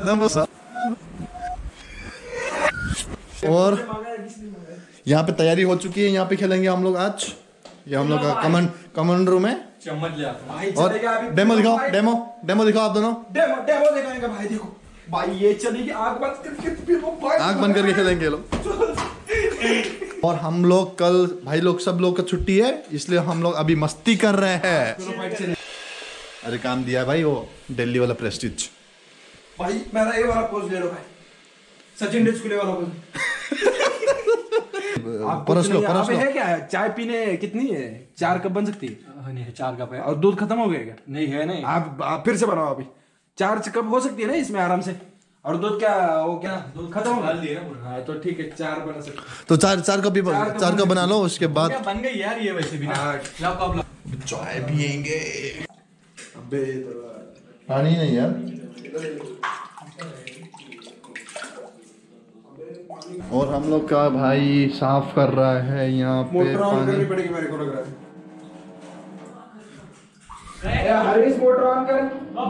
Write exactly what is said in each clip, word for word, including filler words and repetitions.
एकदम। और यहाँ पे तैयारी हो चुकी है, यहाँ पे खेलेंगे हम लोग आज। ये हम लोग का कमेंट कमेंट रूम है। चम्मच ले आता हूं। और डेमो दिखाओ, डेमो डेमो दिखाओ आप दोनों। डेमो डेमो दिखाएंगे भाई। देखो भाई ये चलेगी आग बंद करके, फिर वो आग बंद करके खेलेंगे लोग। और हम लोग कल भाई लोग सब लोग का छुट्टी है, इसलिए हम लोग अभी मस्ती कर रहे हैं। अरे काम दिया भाई वो दिल्ली वाला प्रेस्टीज। भाई मेरा ये वाला पोज ले लो भाई, सचिन डेस्कुले वाला पोज। परस लो परस लो। है क्या चाय पीने कितनी है? चार कप बन सकती है? नहीं चार कप है। और दूध खत्म हो गया क्या? नहीं है नहीं। आप, आप फिर से बनाओ अभी। चार कप हो सकती है ना इसमें आराम से। और दूध क्या वो क्या दूध खत्म हो डाल दिया ना। हाँ तो ठीक है, चार बना सकते। तो चार चार कप भी चार कप बना लो, उसके बाद क्या बन गई यार ये वैसे भी ना। लाओ कप लाओ। चाय पियेंगे। अबे पानी नहीं यार। और हम लोग का भाई साफ कर रहा है यहाँ पे मोटर ऑन करनी पड़ेगी मेरे को लग रहा है। हरीश मोटर ऑन कर।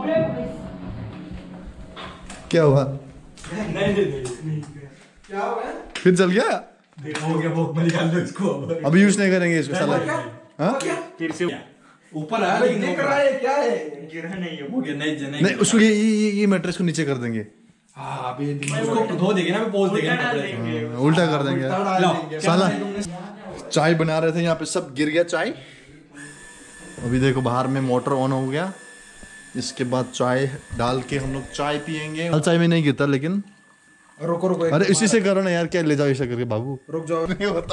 क्या हुआ? नहीं नहीं नहीं। क्या हो गया? फिर चल गया। हो गया वो निकाल दो इसको। अभी यूज नहीं करेंगे इसको साला। हाँ फिर से ऊपर आ लेकिन देख रहा है क्या है? गिरा नहीं है। हो गया नहीं नहीं। नहीं उसको ये ये ये मैट्रेस को नीचे कर देंगे। हाँ अभी उसको धो देंगे ना, पोंछ देंगे ना कपड़े। उल्टा कर देंगे लो साला। चाय बना रहे थे यहाँ पे, सब गिर गया चाय। अभी देखो बाहर में मोटर ऑन हो गया। इसके बाद चाय डाल के हम लोग चाय पियेंगे। चाय में नहीं गिरता लेकिन। रुको रुको। अरे इसी से करो ना यार, क्या ले जाओ ऐसा करके बाबू। रुक जाओ। नहीं होता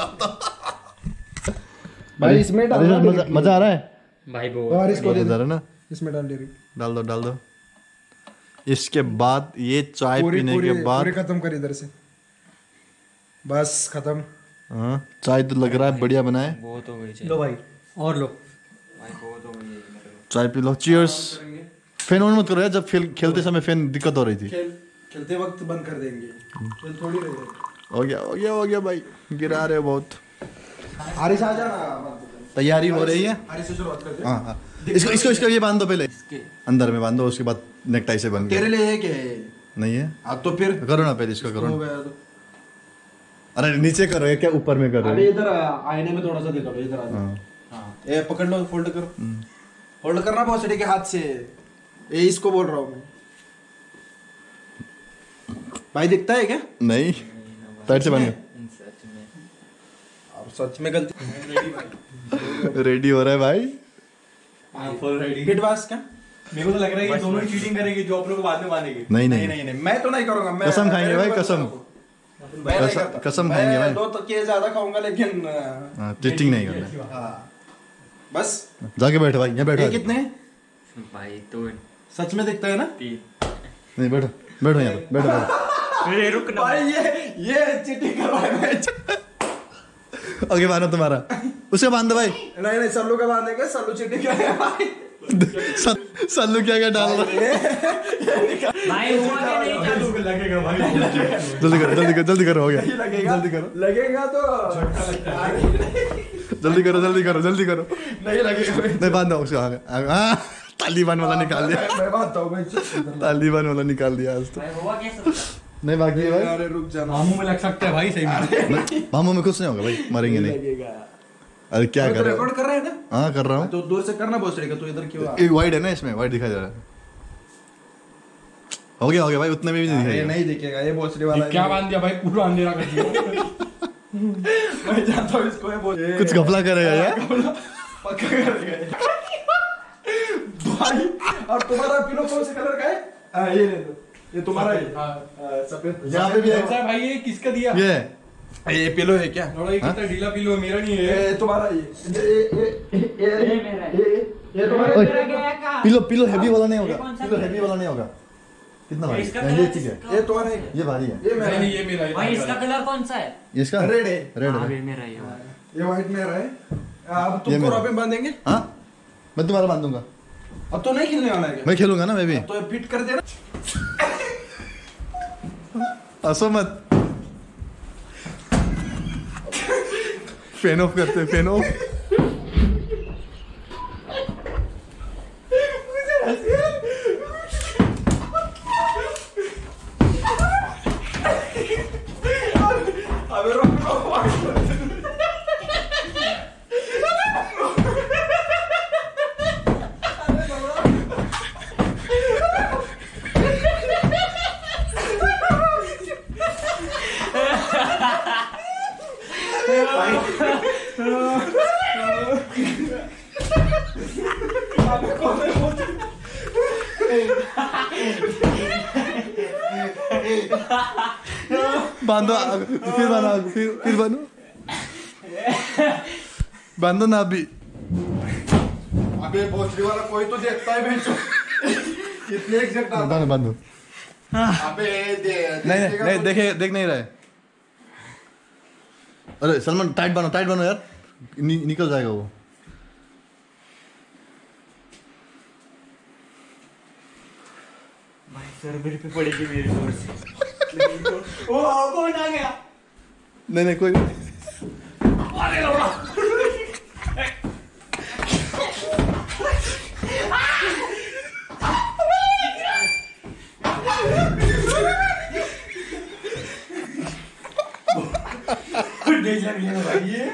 भाई इसमें डाल दो। मजा मजा आ रहा है भाई वो और इसको दे मजा आ दो। रहा है ना। इसमें डाल दे रही। डाल दो डाल दो। इसके बाद ये चाय पूरी पीने पूरी के बाद पूरी खत्म कर इधर से। बस खत्म। हाँ चाय तो लग रहा है बढ़िया बना है। बहुत हो गई। लो भाई और लो भाई, बहुत हो गई। चाय पी लो। चीयर्स। फैन ऑन मत करो यार, जब खेल खेलते समय फैन दिक्कत हो रही थी। खेल खेलते वक्त बंद कर देंगे। खेल थोड़ी रही है। हो गया हो गया हो गया भाई, गिरा रहे हो बहुत। हरीश आ जाना। तैयारी हो रही है। हरीश से शुरुआत करते हैं। हाँ हाँ इसको इसको इसको ये बांध दो पहले, अंदर में बांध दो, उसके बाद नेकटाई से बंद तेरे करो। लिए है क्या? नहीं है अब तो फिर करो ना पहले इसको करो हो ना। गया तो। अरे नीचे करो ये क्या ऊपर में करो। अरे इधर आईने में थोड़ा सा देखो, इधर आ जाओ। हाँ हाँ ये पकड़ लो, फोल्ड करो। होल्ड करना भोसड़ी के हाथ से। ये इसको बोल रहा हूँ मैं। भाई दिखता है क्या? नहीं पैर से बंद और सच में गलती। रेडी हो रहा है भाई। Full ready. फिट बास क्या? मेरे को तो लग रहा है कि दोनों ही चीटिंग करेंगे, जो आप लोग बाद में मानेंगे। नहीं नहीं नहीं नहीं नहीं मैं तो नहीं करूंगा। मैं कसम खाएंगे भाई, कसम। मैं नहीं कसम- करता। कसम खाएंगे भाई। मैं दो तकिए ज्यादा खाऊंगा लेकिन हाँ चीटिंग नहीं करना। हाँ बस। जाके बैठो भाई, यहाँ बैठो। ये कितने हैं? भाई तो सच में दिखता है ना? नहीं बैठो बैठो यहाँ पे बैठो बैठो। अरे रुक ना भाई ये ये चीटिंग कर रहा है। ओके बांधो तुम्हारा, उसे बांध दो भाई। नहीं नहीं सल्लू का बांधेंगे। सल्लू चीटिंग कर रहा है भाई। सल- सल्लू क्या क्या डाल रहा है। भाई हुआ क्या नहीं चालू लगेगा भाई। जल्दी करो जल्दी करो जल्दी करो, हो गया। लगेगा जल्दी करो लगेगा तो जल्दी करो जल्दी करो जल्दी करो। नहीं लगेगा। नहीं बांधो उसको आगे आगे। हाँ तालिबान वाला निकाल दिया। मैं बांधता हूँ भाई। तालिबान वाला निकाल दिया आज तो। भाई हुआ कैसे? नहीं बाकी है भाई। अरे रुक जाना। मामू में लग सकता है भाई सही में। मामू में कुछ नहीं होगा भाई, मरेंगे नहीं। लगेगा। अरे क्या तो कर रहे हो? रिकॉर्ड कर रहा है ना? हाँ कर रहा हूँ। तो दूर से करना बहुत सही का। तो इधर क्यों आ? एक वाइड है ना इसमें, वाइड दिखाई दे रहा है। हो गया हो गया भाई, उतने में भी नहीं ये दिखाई। नहीं दिखेगा। ये भोसड़ी वाला है। क्या बांध दिया भाई, पूरा अंधेरा कर दिया। मैं जानता हूँ इसको। ये बहुत कुछ घपला करेगा यार। पक्का करेगा भाई। और तुम्हारा पिलो कौन से कलर का है? हाँ ये ले लो। ये तुम्हारा है। हाँ, सफेद। यहाँ पे भी है। ऐसा भाई ये किसका दिया? ये ये पिलो है क्या? थोड़ा ये कितना ढीला पिलो है, मेरा नहीं है। ये तुम्हारा ये ये ये ये ये ये तुम्हारा ओए, है। पिलो पिलो हैवी वाला नहीं होगा। पिलो हैवी वाला नहीं होगा। कितना भारी इसका है? कलर ये ठीक है, ये तुम्हारा है। ये भारी है। ये मेरा नहीं नहीं है। ये मेरा है। भाई इसका कलर कौन सा है? इसका रेड है। रेड हाँ, है। ये मेरा ही है। ये व्हाइट मेरा है। अब ये तुमको मेरा। रॉबिन बांधेंगे? हाँ मैं तुम्हारा बांध दूंगा। अब तो नहीं खेलने वाला है क्या? मैं खेलूंगा ना मैं भी। तो फिट कर देना। हंसो मत। फैन ऑफ करते हैं, फैन ऑफ। बांधो आग, फिर बांधो आग, फिर फिर बांधो बांधो ना अभी। अबे भोसड़ी वाला कोई तो देखता है बेंचो। कितने एग्जैक्ट आता बांधो बांधो। अबे दे नहीं नहीं नहीं देखे देख नहीं रहा है। अरे सलमान टाइट बनो टाइट बनो यार, नि, निकल जाएगा वो। भाई सर मेरे पे पड़ेगी मेरी जोर से। ओ कौन आ गया? नहीं नहीं कोई अरे लौड़ा। डेंजर गेम है भाई ये।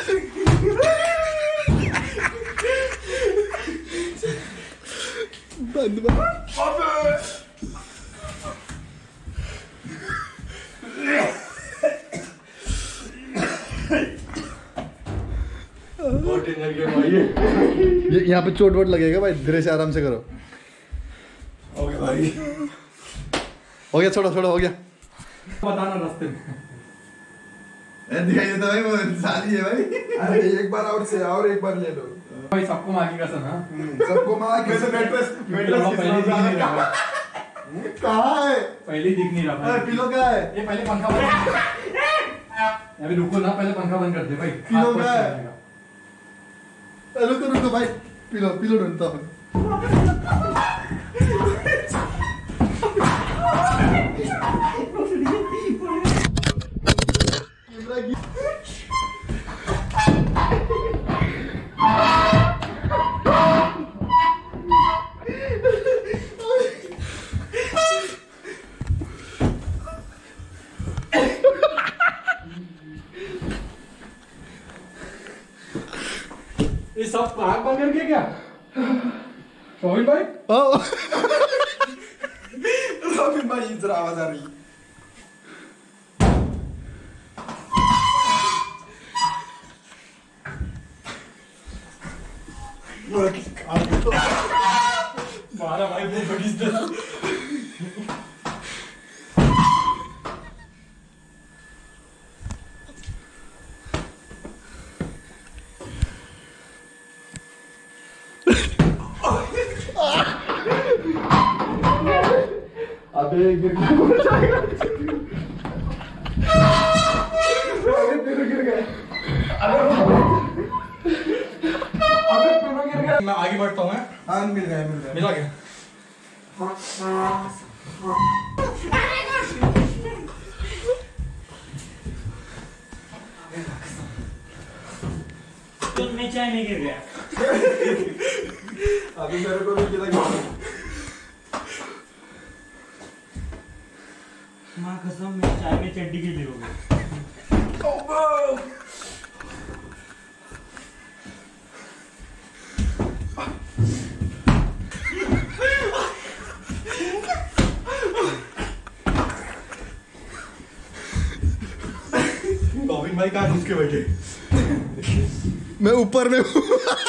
बंद बंद। बहुत डेंजर गेम भाई ये। ये यहाँ पे चोट वोट लगेगा भाई, धीरे से आराम से करो। ओके भाई हो गया, छोड़ो छोड़ो, हो गया। बताना रास्ते में। दिखाई देता भाई, वो साली है भाई। अरे एक बार और से और एक बार ले लो भाई सबको मार के कसम। हाँ सबको मार के मेट्रेस मेट्रेस पहले दिख नहीं रहा। कहाँ है? पहले दिख नहीं रहा। पिलो क्या है? ये पहले पंखा बंद। अभी रुको ना, पहले पंखा बंद कर दे भाई। पिलो क्या है? रुको रुको भाई, पिलो पिलो ढूंढता हूँ। ये सब आग बंद करके क्या रोहित भाई? ओ रोहित भाई इधर आवाज आ रही। मारा भाई वो बड़ी इज्जत। अबे गिर गया। अबे पेड़ गिर गए। अबे पेड़ गिर गए। मैं आगे बढ़ता हूँ। हाँ मिल गए मिल गए मिला क्या? तो मैं चाय में गिर गया। अभी मेरे को भी गिरा। माँ कसम मैं चाय में चड्डी के गिरोगे। गोविंद भाई कहाँ घुस के बैठे? मैं ऊपर में हूँ।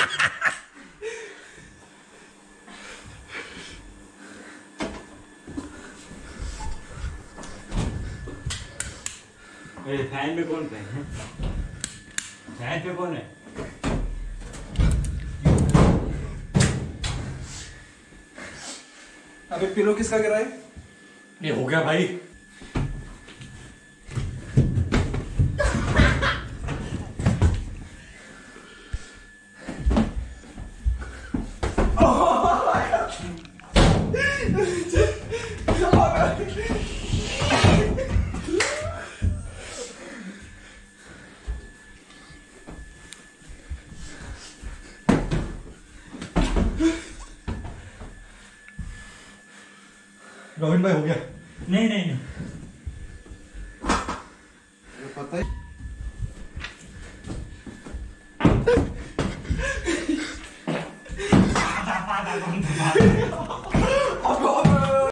फैन पे कौन है? फैन पे कौन है? अबे पिलो किसका गिरा है? ये हो गया भाई। गोविंद भाई हो गया। नहीं नहीं नहीं पता है